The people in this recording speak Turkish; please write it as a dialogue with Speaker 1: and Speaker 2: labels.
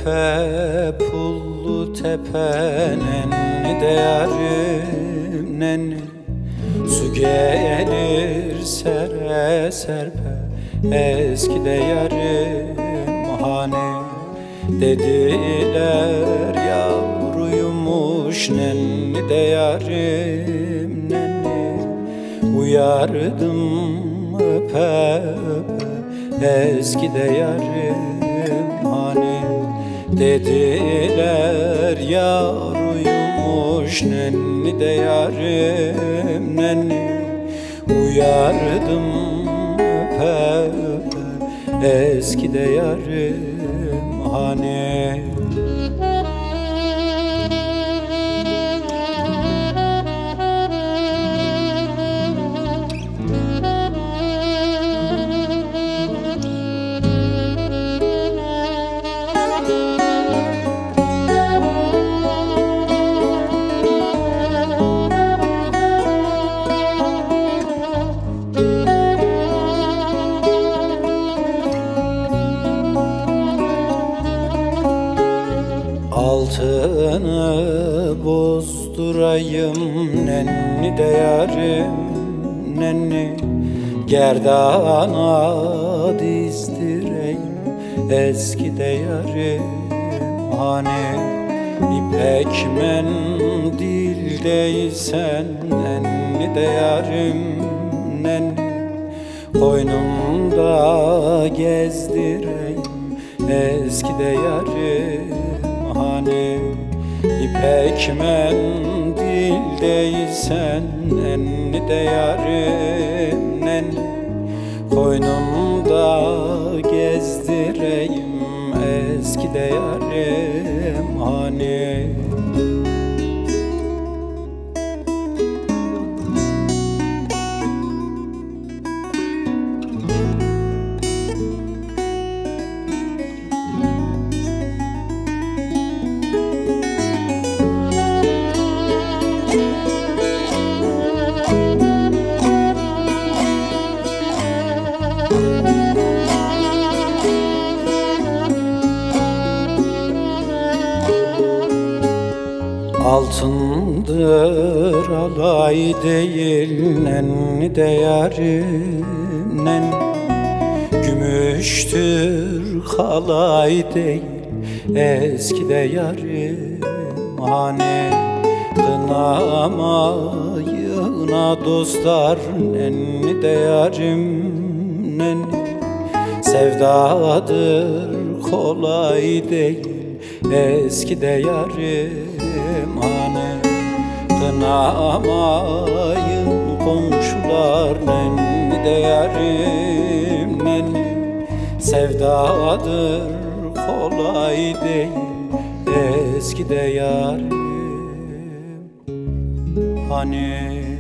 Speaker 1: tepe pullu tepe nenni de yarim nenni. Su gelir sere serpe eski de yarim hani. Dediler yavruymuş nenni de yarim nenni. Uyardım öpe öpe eski de yarim hani. Dediler yavruymuş nenni de yarim nenni. Uyardım öpe öpe eski de yarim hani. Altını bozdurayım nenni de yarim nenni. Gerdana dizdireyim eski de yarim hani. İpek mendildeysen nenni de yarim nenni. Koynumda gezdireyim eski de yarim hani. İpek mendildeysen nenni de yarim nenni. Koynumda gezdireyim eski de yarim hani. Altındır alay değil nenni de yarim nenni. Gümüştür halay değil eski de yarim hani. Kınamayına dostlar nenni de yarim nenni. Sevdadır kolay değil eski de yarim hani. Kınamayın komşular nenni de yarim nenni. Sevdadır kolay değil eski de yarim hani.